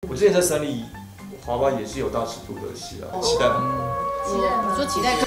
我之前在三立滑板也是有大尺度的戏啊，期待吗？ 期待吗？说期待。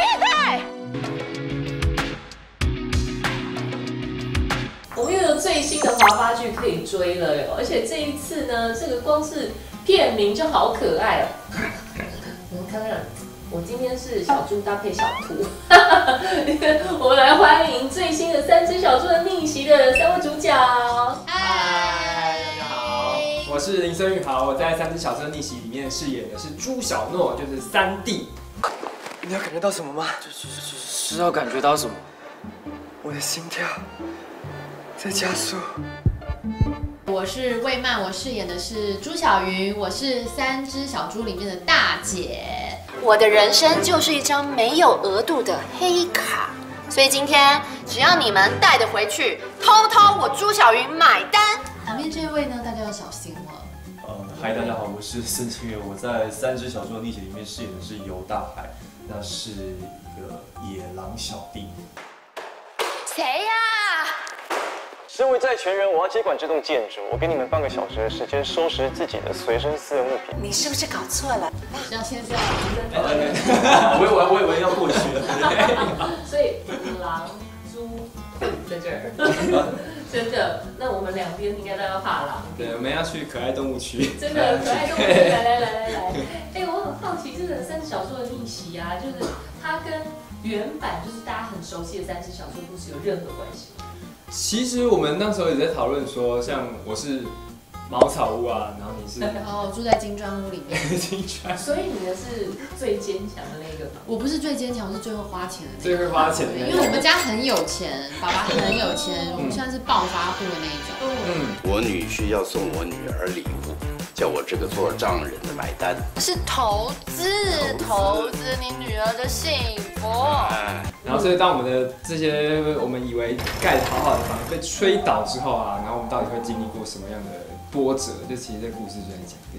我们又有最新的滑八剧可以追了哟，而且这一次呢，这个光是片名就好可爱哦。我们看看，我今天是小猪搭配小兔，我们来欢迎最新的3只小猪的逆袭的3位主角。 嗨，大家好，我是林森玉豪，我在《3只小猪的逆袭》里面饰演的是朱小诺，就是3弟。 你要感觉到什么吗？ 是要感觉到什么？ 我的心跳在加速。 我是魏曼，我饰演的是朱小云，我是3只小猪里面的大姐。 我的人生就是一张没有额度的黑卡，所以今天只要你们带得回去，偷偷我朱小云买单。 旁边这位呢，大家要小心了。 嗨，大家好，我是孙清源，我在《3只小猪的逆袭》里面饰演的是游大海，那是一个野狼小弟。 谁呀？ 身为债权人，我要接管这栋建筑。我给你们半个小时的时间收拾自己的随身私人物品。 你是不是搞错了？ 要先这样。 我以为要过去了。 所以狼、猪在这儿，真的。那我们两边应该都要怕狼。 对，我们要去可爱动物区。 真的可爱动物区，来。哎，我很好奇，这个3只小猪的逆袭啊，就是它跟原版就是大家很熟悉的3只小猪故事有任何关系吗？ 其实我们那时候也在讨论说，像我是茅草屋啊，然后你是然后住在金砖屋里面。 金砖， 所以你的是最坚强的那个吗？ 我不是最坚强，我是最会花钱的那个。 最会花钱的那因为我们家很有钱，爸爸很有钱，我们算是暴发户的那一种。 我女婿要送我女儿礼物，叫我这个做丈人的买单。 是投资你女儿的幸福。 然后所以当我们的这些我们以为盖得好好的房子被吹倒之后啊，然后我们到底会经历过什么样的波折？就其实这故事就在讲这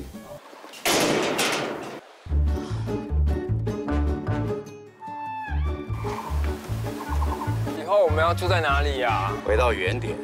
个。 以后我们要住在哪里呀？ 回到原点。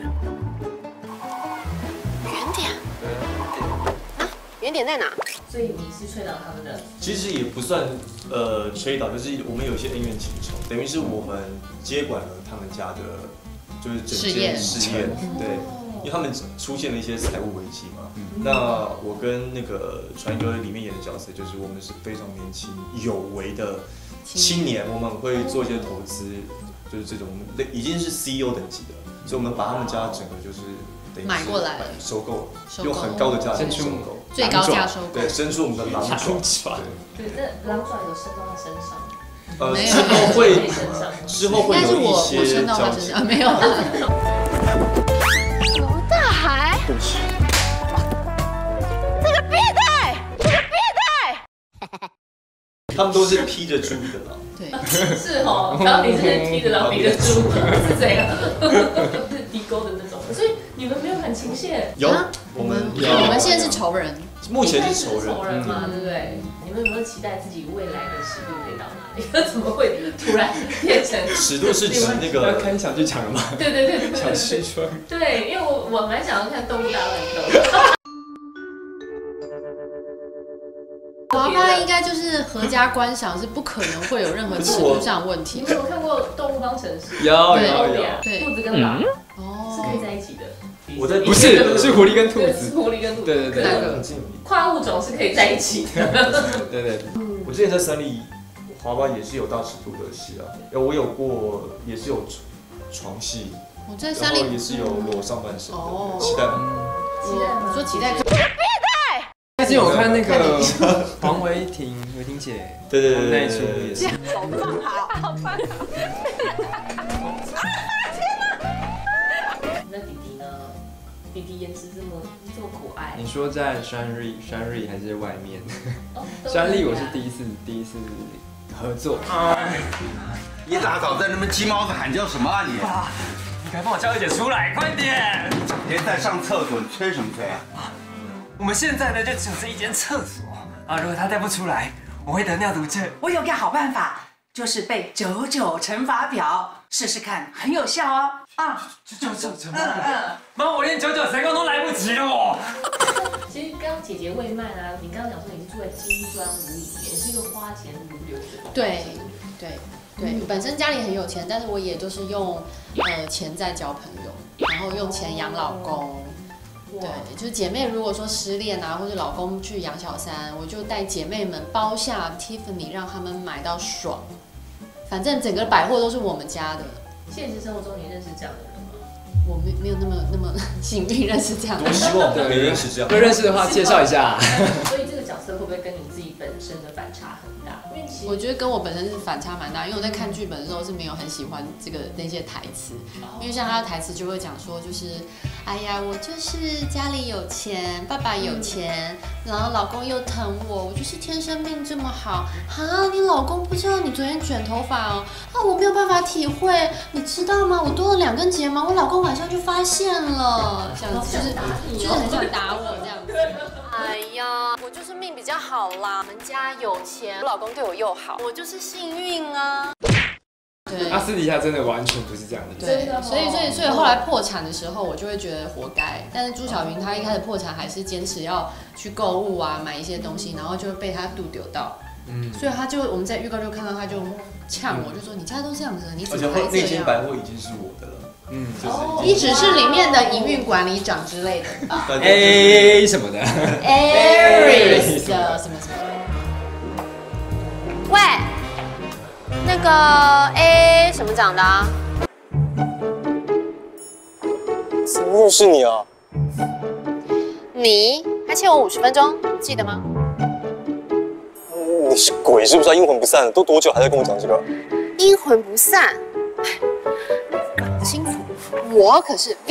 原点？啊，原点在哪？ 所以你是吹倒他们的？ 其实也不算吹倒，就是我们有一些恩怨情仇，等于是我们接管了他们家的，就是整间事业，对，因为他们出现了一些财务危机嘛。那我跟那个传哥里面演的角色，就是我们是非常年轻有为的青年，我们会做一些投资，就是这种已经是 CEO 等级的，所以我们把他们家整个就是等于买过来了， 收购了，用很高的价钱收购。 最高价收购， 对，伸出我们的狼爪。 对，这狼爪有伸到他身上。 之后会有一些伸到他身上，没有。 游大海， 对不起， 这个变态， 他们都是披着猪的狼。 对， 是哦，然后你是披着狼皮的猪，是这样，是低沟的那种。所以你们没有感情线？ 有， 我们现在是仇人， 目前是仇人嘛，对不对？你们有没有期待自己未来的尺度可以到哪里？怎么会突然变成尺度是指那个要开小剧场了吗？ 对， 小视窗。 对，因为我蛮想要看《动物大乱斗》。 娃娃应该就是合家观赏，是不可能会有任何尺度上的问题。 你们有看过《动物方程式》？ 有， 对，兔子跟狼是可以在一起的。 不是，是狐狸跟兔子。 是狐狸跟兔子。 对， 跨物种是可以在一起的。 对。 我之前在三立滑板也是有大尺度的戏啊，我有过也是有床戏， 我在三立也是有裸上半身的，期待吗？ 说期待。 最近我看那个黄维婷姐， 对， 那一出也是。 手放好， 那弟弟呢？弟弟颜值这么可爱。 你说在山瑞还是外面？山丽我是第一次合作。 一大早在那边鸡毛子喊叫什么啊你？ 你快帮我叫二姐出来，快点！ 别在上厕所，你催什么催啊？ 我们现在呢就只有这一间厕所啊，如果她带不出来，我会得尿毒症。 我有个好办法，就是背99乘法表，试试看，很有效哦。 999，妈，我连99成功都来不及了哦。 其实刚刚姐姐魏曼啊，你刚刚讲说你是住在金砖屋里面，是一个花钱如流的。 对，本身家里很有钱，但是我也就是用钱在交朋友，然后用钱养老公。对，就是姐妹如果说失恋啊，或者老公去养小三，我就带姐妹们包下 Tiffany， 让他们买到爽。反正整个百货都是我们家的。 现实生活中你认识这样的人吗？ 我没有那么幸运认识这样的人。 多希望可以认识这样。 不认识的话，介绍一下。 所以这个角色会不会跟你自己本身的反差很大？因为其实我觉得跟我本身是反差蛮大，因为我在看剧本的时候是没有很喜欢那些台词，因为像他的台词就会讲说，就是哎呀，我就是家里有钱，爸爸有钱，然后老公又疼我，我就是天生命这么好啊！你老公不知道你昨天卷头发哦，啊，我没有办法体会，你知道吗？我多了2根睫毛，我老公晚上就发现了，这样子就是很想打我这样子。 哎呀，我就是命比较好啦，我们家有钱，我老公对我又好，我就是幸运啊。 对， 他私底下真的完全不是这样的。 对，所以后来破产的时候，我就会觉得活该。但是朱晓云她一开始破产还是坚持要去购物啊，买一些东西，然后就被他肚丢到。所以我们在预告就看到他就呛我，就说你家都这样子，你怎么还这样？ 那间百货已经是我的了。 你只是里面的营运管理长之类的吧 ？A 什么的 ，Aries 的什么。 喂，那个 A 什么长的啊？ 怎么又是你啊？ 你还欠我50分钟，记得吗？ 你是鬼是不是啊？阴魂不散，都多久还在跟我讲这个？ 阴魂不散，搞不清楚。我可是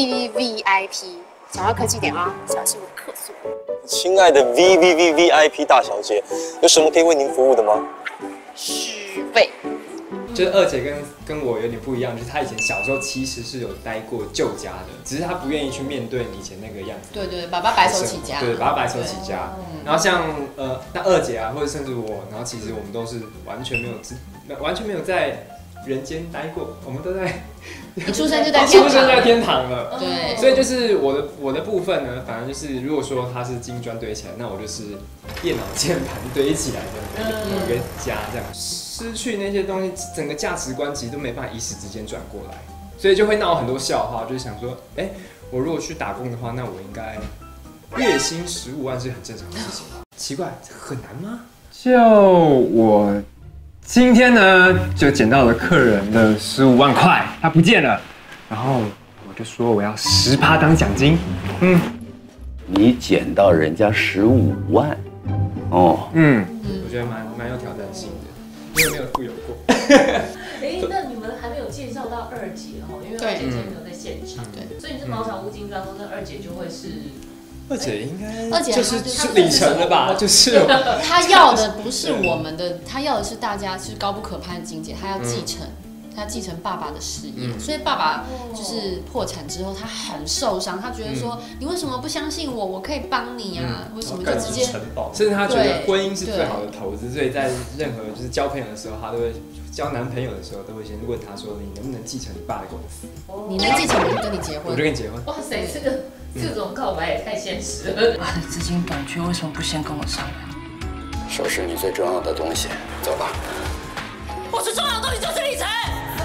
VVVVIP，讲话客气点啊，小心我客诉。 亲爱的 VVVVIP 大小姐，有什么可以为您服务的吗？ 虚伪。 就是二姐跟我有点不一样，就是她以前小时候其实是有待过旧家的，只是她不愿意去面对以前那个样子。 对，爸爸白手起家。 对，爸爸白手起家。然后像那二姐啊，或者甚至我，然后其实我们都是完全没有在人间待过，我们都在一出生就在天堂， 出生在天堂了。 对， 所以就是我的部分呢，反正就是如果说它是金砖堆起来，那我就是电脑键盘堆起来的一个家这样。失去那些东西，整个价值观其实都没办法一时之间转过来，所以就会闹很多笑话，就是想说，我如果去打工的话，那我应该月薪15万是很正常的事情吧？奇怪，很难吗？就我今天呢，就捡到了客人的15万块，他不见了，然后我就说我要10%当奖金。 你捡到人家15万，哦， 我觉得蛮有挑战性的。因为没有富有过。 那你们还没有介绍到二姐哦，因为二姐今天没有在现场，对，所以你是茅场屋金砖中，那二姐就会是。 二姐应该二姐就是里程了吧？就是她要的不是我们的，她要的是大家是高不可攀的境界，她要继承。他继承爸爸的事业，所以爸爸就是破产之后，他很受伤，他觉得说你为什么不相信我？我可以帮你啊，为什么就直接？ 甚至他觉得婚姻是最好的投资，所以在任何就是交朋友的时候，他都会交男朋友的时候，都会先问他说你能不能继承你爸的公司？ 你能继承，我就跟你结婚。 我就跟你结婚。 哇塞，这种告白也太现实了。 我的资金短缺，为什么不先跟我商量？ 收拾你最重要的东西，走吧。 我最重要的东西就是里程。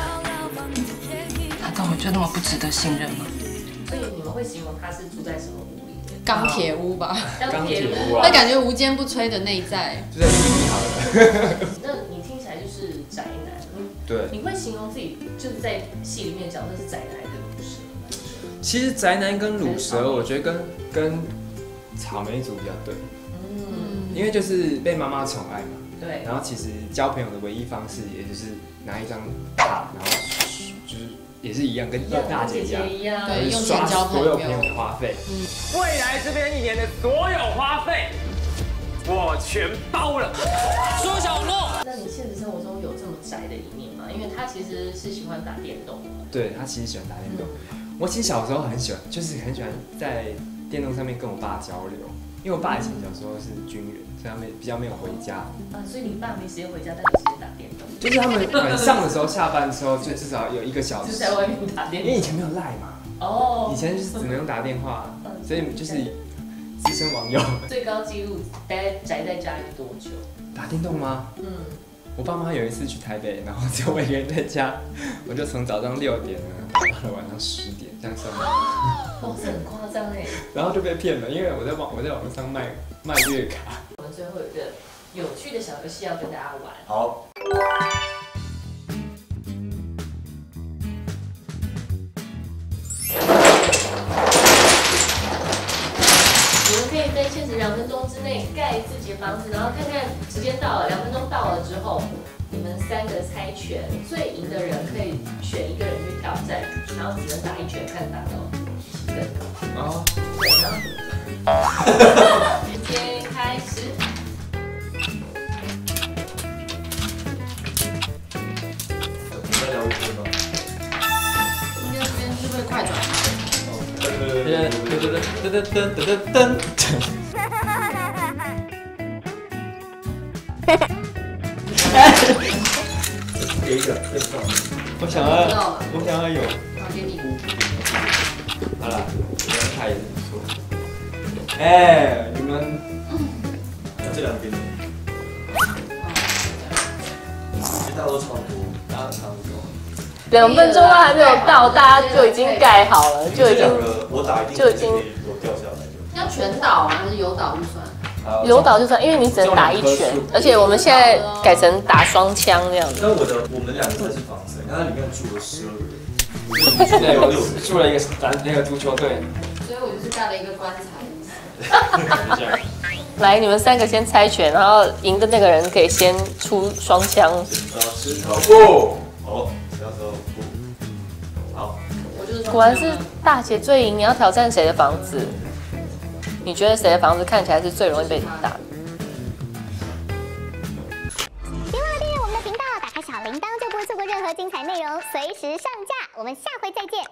难道我就那么不值得信任吗？ 所以你们会形容他是住在什么屋里面？ 钢铁屋吧， 钢铁屋那感觉无坚不摧的内在。 就在地里好了。 那你听起来就是宅男。 对。 你会形容自己就是在戏里面角色是宅男还是鲁蛇？ 其实宅男跟鲁蛇，我觉得跟草莓族比较对。因为就是被妈妈宠爱嘛。 对。 然后其实交朋友的唯一方式，也就是拿一张卡，然后就是也是一样，跟大姐一样， 对，用钱交所有朋友的花费。 未来这边1年的所有花费，我全包了。 说小诺， 那你现实生活中有这么宅的一面吗？因为他其实是喜欢打电动。 对，他其实喜欢打电动。我其实小时候很喜欢，就是很喜欢在电动上面跟我爸交流。 因为我爸以前小时候是军人，所以他们比较没有回家。 所以你爸没时间回家，但有时间打电动。 就是他们晚上的时候下班之后，就至少有1个小时。 就在外面打电动。 因为以前没有赖嘛。哦。以前就是只能用打电话，所以就是资深网友。 最高纪录宅在家里多久？ 打电动吗？我爸妈有一次去台北，然后只有我一个人在家，我就从早上6点打到了晚上10点，这样算吗？ 哇，这很夸张哎。 然后就被骗了，因为我在网上卖月卡。 我们最后有一个有趣的小游戏要跟大家玩。 好。 你们可以在限时2分钟之内盖自己的房子，然后看看时间到了，2分钟到了之后，你们3个猜拳，最赢的人可以选1个人去挑战，然后只能打1拳，看打到几分。哦。对，然后时间开始。 再聊1分吗？ 应该这边是会快转。 给一个， 我想要有。 好，给你。 好了，这张牌也是不错。哎，你们这两边，其实大家都差不多，大家差不多。 2分钟都还没有到，大家就已经盖好了，就已经有掉下来。 要全倒还是有倒就算？ 有倒就算，因为你只能打1拳，而且我们现在改成打双枪这样子。 那我们2个才是防身，它里面住了12个人， 对，住了一个那个足球队， 所以我就是盖了一个棺材。 来，你们3个先猜拳，然后赢的那个人可以先出双枪。 石头布，好，石头布，好。 果然是大姐最赢，你要挑战谁的房子？你觉得谁的房子看起来是最容易被打的？ 别忘了订阅我们的频道，打开小铃铛就不会错过任何精彩内容，随时上架。我们下回再见。